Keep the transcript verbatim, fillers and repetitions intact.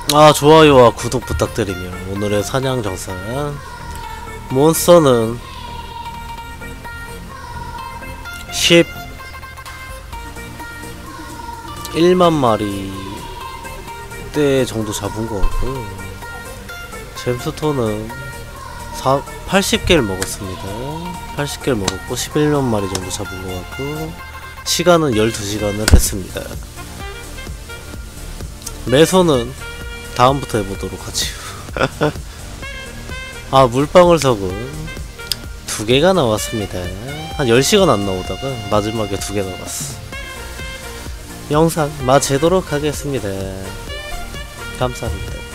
아, 좋아요와 구독 부탁드리며 오늘의 사냥 정산 몬스터는 십일만 마리 대 정도 잡은 것 같고, 잼스톤은 팔십 개를 먹었습니다. 팔십 개를 먹었고 십일만 마리 정도 잡은 것 같고, 시간은 열두 시간을 했습니다. 매소는 다음부터 해보도록 하지요. 아, 물방울석은 두 개가 나왔습니다. 한 열 시간 안 나오다가 마지막에 두 개 나왔어. 영상 마치도록 하겠습니다. 감사합니다.